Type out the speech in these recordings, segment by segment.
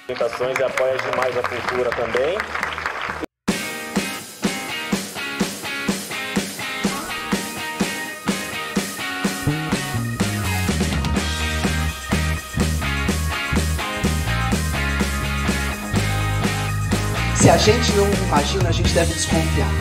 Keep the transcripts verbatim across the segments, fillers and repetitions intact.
E apoia demais a cultura também. Se a gente não imagina, a gente deve desconfiar.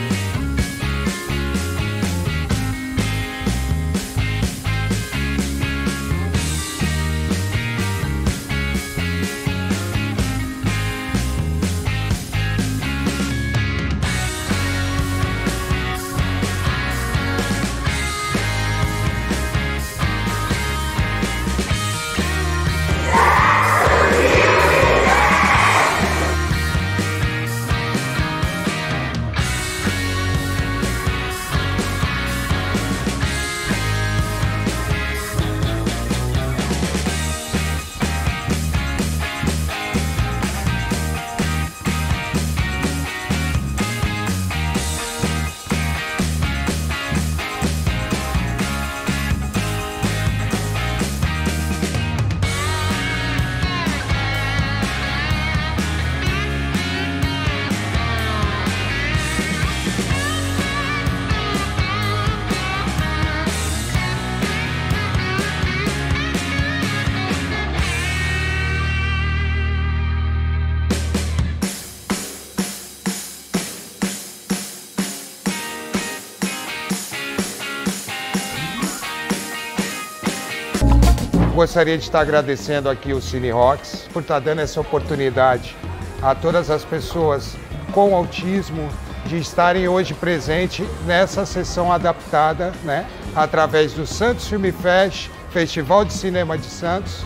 Gostaria de estar agradecendo aqui o Cine Rocks por estar dando essa oportunidade a todas as pessoas com autismo de estarem hoje presentes nessa sessão adaptada, né, através do Santos Film Fest, Festival de Cinema de Santos.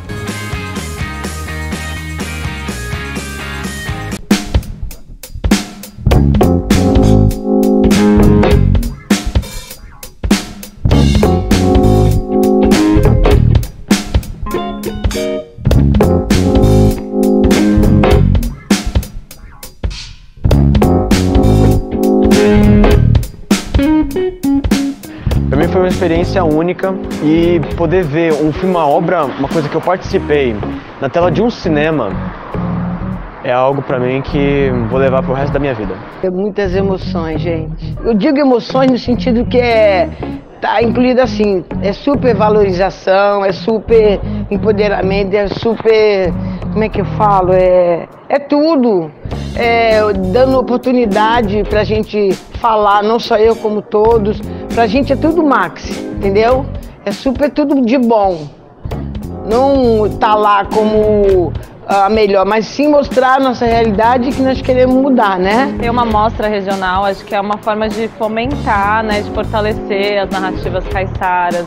Para mim foi uma experiência única e poder ver um filme, uma obra, uma coisa que eu participei na tela de um cinema é algo para mim que vou levar pro resto da minha vida. Tem muitas emoções, gente. Eu digo emoções no sentido que é tá incluído assim, é super valorização, é super empoderamento, é super, como é que eu falo, é, é tudo. É, dando oportunidade pra gente falar, não só eu como todos, pra gente é tudo max, entendeu? É super tudo de bom. Não tá lá como a melhor, mas sim mostrar a nossa realidade que nós queremos mudar, né? Ter uma mostra regional, acho que é uma forma de fomentar, né, de fortalecer as narrativas caiçaras.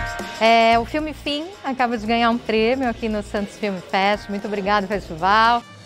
É, o filme Fim acaba de ganhar um prêmio aqui no Santos Film Fest. Muito obrigada, festival.